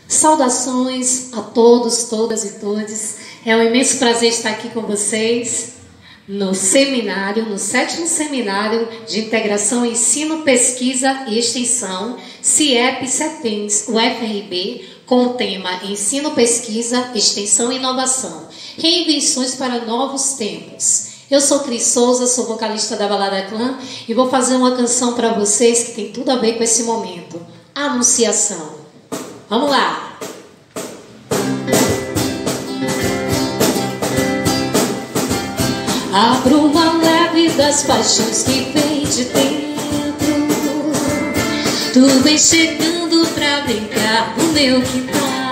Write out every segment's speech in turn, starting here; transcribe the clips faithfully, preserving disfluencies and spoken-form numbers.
Saudações a todos, todas e todes. É um imenso prazer estar aqui com vocês no seminário, no sétimo seminário de integração, ensino, pesquisa e extensão, CIEP SETENS, U F R B, com o tema Ensino, Pesquisa, Extensão e Inovação, Reinvenções para Novos Tempos. Eu sou Cris Souza, sou vocalista da Balada Clã e vou fazer uma canção para vocês que tem tudo a ver com esse momento, Anunciação. Vamos lá! A bruma leve das paixões que vem de dentro, tu vem chegando pra brincar no meu quintal,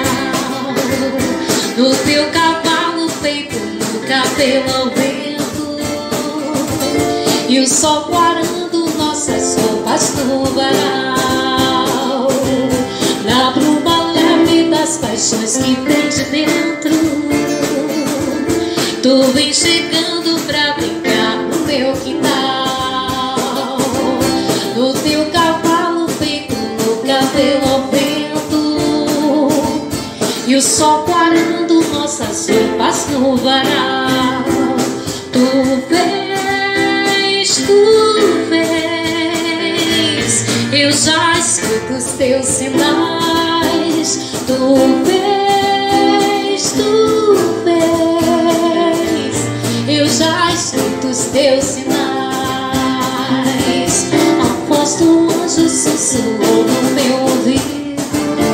no teu cavalo feito no cabelo ao vento, e o sol clarando nossas roupas no varal. Na bruma leve das paixões que vem de dentro, tu vem chegando pra brincar no meu quintal, no teu cavalo feito no cabelo ao vento, e o sol clarando nossas roupas no varal. Tu vês, tu vês, eu já escuto os teus sinais. Tu vês, tu vês, eu já escuto os teus sinais. A voz do anjo sussurrou no meu ouvido,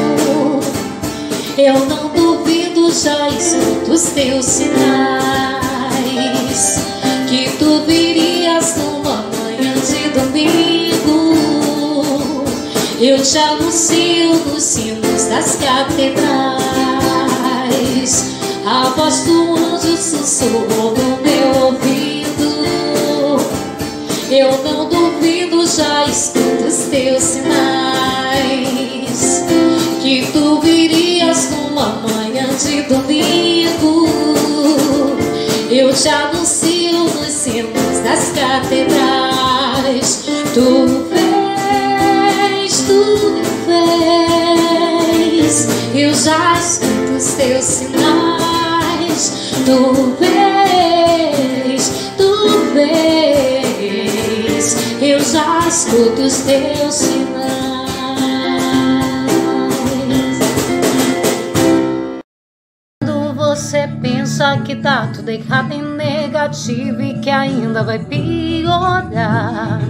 eu não duvido, já escuto os teus sinais, que tu virias numa manhã de domingo. Eu te anuncio nos sinos das catedrais. A voz do anjo sussurrou no meu ouvido, eu não duvido, já escuto os teus sinais, que tu virias numa manhã de domingo. Eu te anuncio nos sinos das catedrais. Tu vês, tu vês, eu já escuto os teus sinais. Tu vês, tu vês, eu já escuto os teus sinais. Quando você pensa que tá tudo errado e negativo e que ainda vai piorar,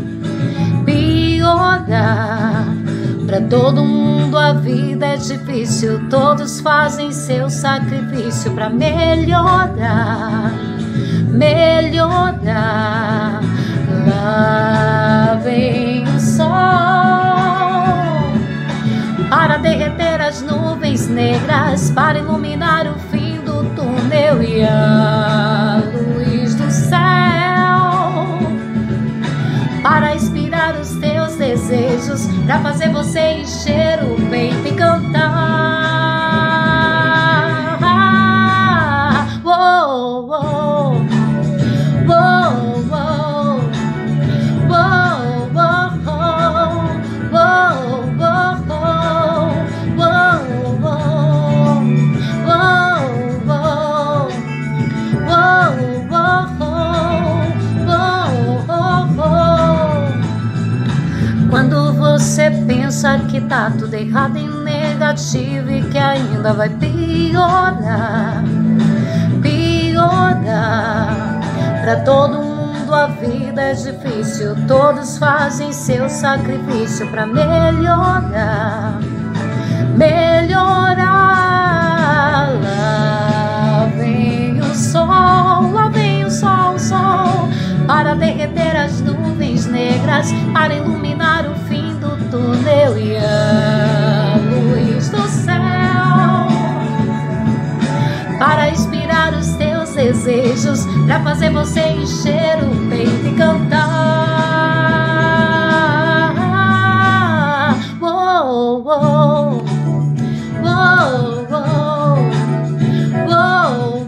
piorar. Pra todo mundo a vida é difícil, todos fazem seu sacrifício pra melhorar, melhorar. Lá vem o sol para derreter as nuvens negras, para iluminar o fim do túnel e a luz do céu, para inspirar os teus desejos, pra fazer você encher o peito e cantar. Uou, uou, uou, uou, uou, uou, Quando você pensa que tá tudo errado e negativo e que ainda vai piorar, piorar. Pra todo mundo a vida é difícil, todos fazem seu sacrifício pra melhorar, melhorar. Lá vem o sol, lá vem o sol, o sol, para derreter as nuvens negras, para iluminar o fim do túnel e a luz do céu, para inspirar os teus desejos, pra fazer você encher o peito e cantar. Uou, uou, uou, uou, uou,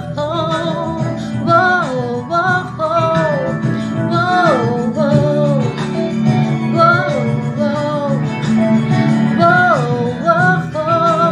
uou, uou, uou, uou, uou, uou, uou, uou, uou.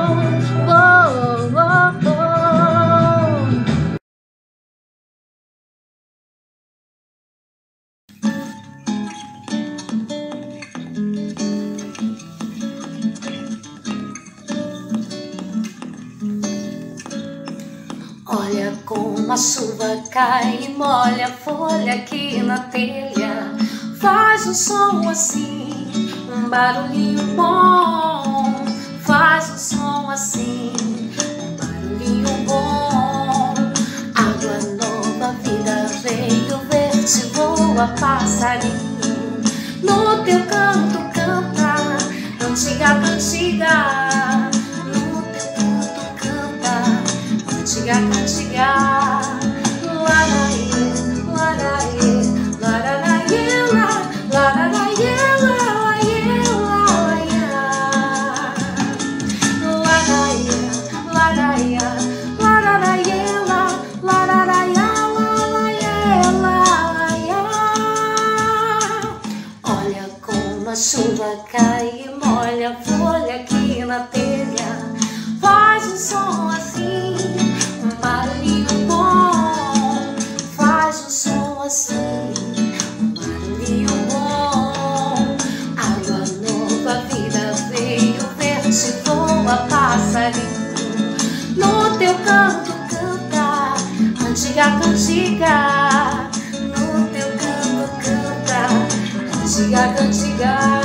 como a chuva cai e molha a folha aqui na telha. Faz um som assim, um barulhinho bom. Faz um som assim, um barulhinho bom. Água nova, vida veio ver-te, voa passarinho. No teu canto canta, cantiga, cantiga. No teu canto canta, cantiga, cantiga. Laraie, laraie, lararaiela, lararaiela, laiela, laraia, laraia, lararaiela, lararaiela, laiela. Olha como a chuva cai e molha a folha aqui na telha. Faz um som assim, um barulhinho bom. Faz um som assim, um barulhinho bom. Água nova, vida veio ver-te, voa passarinho. No teu canto canta, cantiga, cantiga. No teu canto canta, cantiga, cantiga.